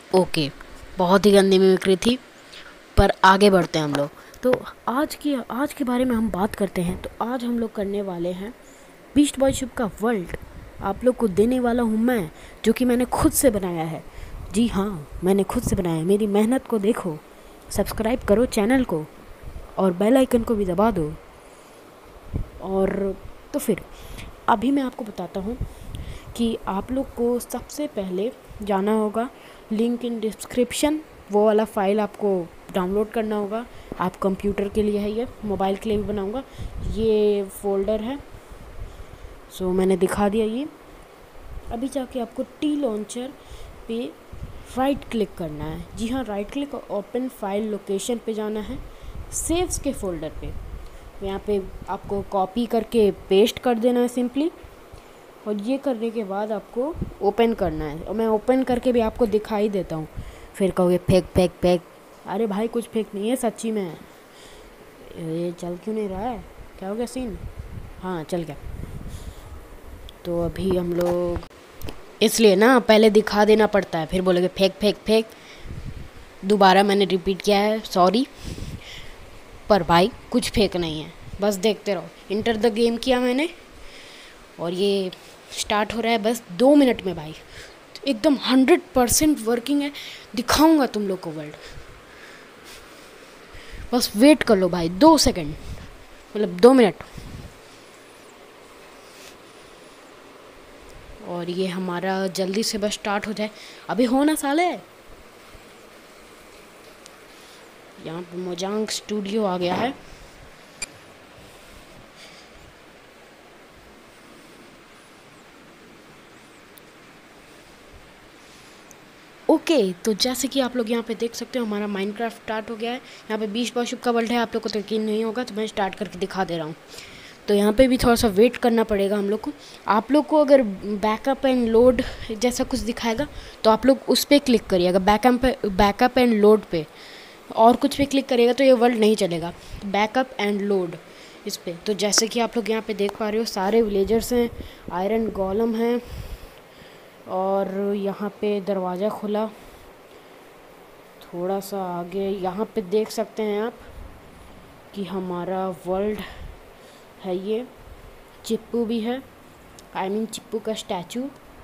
Okay, बहुत ही गंदी mimicry थी, पर आगे बढ़ते हैं हम लोग। तो आज के बारे में हम बात करते हैं। तो आज हम लोग करने वाले हैं बीस्ट बॉय शिप का वर्ल्ड आप लोग को देने वाला हूँ मैं, जो कि मैंने खुद से बनाया है। जी हाँ, मैंने खुद से बनाया है। मेरी मेहनत को देखो, सब्सक्राइब करो चैनल को और बेल आइकन को भी दबा दो। और तो फिर अभी मैं आपको बताता हूँ कि आप लोग को सबसे पहले जाना होगा लिंक इन डिस्क्रिप्शन, वो वाला फ़ाइल आपको डाउनलोड करना होगा। आप कंप्यूटर के लिए है, ये मोबाइल के लिए भी बनाऊँगा। ये फ़ोल्डर है, सो मैंने दिखा दिया ये। अभी जाके आपको टी लॉन्चर पे राइट क्लिक करना है। जी हाँ, राइट क्लिक और ओपन फाइल लोकेशन पे जाना है, सेव्स के फ़ोल्डर पे। यहाँ पे आपको कॉपी करके पेस्ट कर देना है सिंपली, और ये करने के बाद आपको ओपन करना है। और मैं ओपन करके भी आपको दिखाई देता हूँ, फिर कहोगे फेक फेक फेक। अरे भाई, कुछ फेक नहीं है, सच्ची में है। ये चल क्यों नहीं रहा है? क्या हो गया सीन? हाँ, चल गया। तो अभी हम लोग, इसलिए ना पहले दिखा देना पड़ता है, फिर बोलोगे फेक फेक फेक। दोबारा मैंने रिपीट किया है, सॉरी। पर भाई कुछ फेक नहीं है, बस देखते रहो। इंटर द गेम किया मैंने, और ये स्टार्ट हो रहा है बस 2 मिनट में भाई। एकदम 100% वर्किंग है, दिखाऊंगा तुम लोग को वर्ल्ड। बस वेट कर लो भाई, 2 सेकंड, मतलब 2 मिनट। और ये हमारा जल्दी से बस स्टार्ट हो जाए। अभी हो ना साले। यहाँ पे मोजांग स्टूडियो आ गया है। ओके, तो जैसे कि आप लोग यहाँ पे देख सकते हो, हमारा माइनक्राफ्ट स्टार्ट हो गया है। यहाँ पे बीस्ट बॉय शिप का वर्ल्ड है, आप लोग को तो यकीन नहीं होगा, तो मैं स्टार्ट करके दिखा दे रहा हूँ। तो यहाँ पे भी थोड़ा सा वेट करना पड़ेगा हम लोग को। आप लोग को अगर बैकअप एंड लोड जैसा कुछ दिखाएगा तो आप लोग उस पर क्लिक करिएगा, बैकअप एंड लोड पे। और कुछ पे क्लिक करिएगा तो ये वर्ल्ड नहीं चलेगा। बैकअप एंड लोड इस पर। तो जैसे कि आप लोग यहाँ पे देख पा रहे हो, सारे विलेजर्स हैं, आयरन गोलम हैं, और यहाँ पे दरवाज़ा खुला। थोड़ा सा आगे यहाँ पे देख सकते हैं आप कि हमारा वर्ल्ड है। ये चिप्पू भी है, आई मीन चिप्पू का स्टैचू।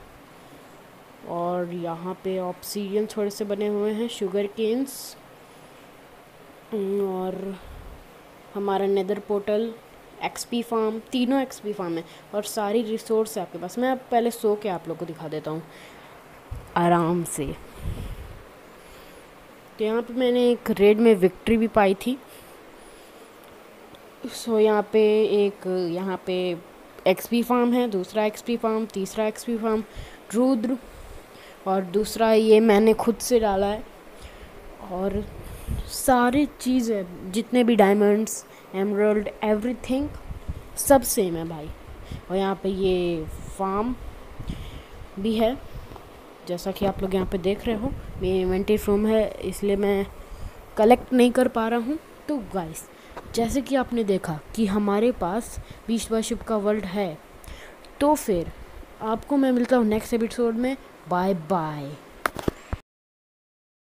और यहाँ पे ऑब्सीडियन थोड़े से बने हुए हैं, शुगर केन्स, और हमारा नेदर पोर्टल, एक्सपी फार्म, तीनों एक्सपी फार्म है, और सारी रिसोर्स है आपके पास। मैं अब पहले सो के आप लोग को दिखा देता हूँ आराम से। तो यहाँ पे मैंने एक रेड में विक्ट्री भी पाई थी। सो यहाँ पे एक्सपी फार्म है, दूसरा एक्सपी फार्म, तीसरा एक्सपी फार्म रुद्र, और दूसरा ये मैंने खुद से डाला है। और सारी चीज़ें, जितने भी डायमंड्स, एमरल्ड, एवरीथिंग सब सेम है भाई। और यहाँ पे ये फार्म भी है, जैसा कि आप लोग यहाँ पे देख रहे हो। मेरी इन्वेंटरी रूम है, इसलिए मैं कलेक्ट नहीं कर पा रहा हूँ। तो गाइस, जैसे कि आपने देखा कि हमारे पास बीस्ट बॉय शिप का वर्ल्ड है, तो फिर आपको मैं मिलता हूँ नेक्स्ट एपिसोड में। Bye bye.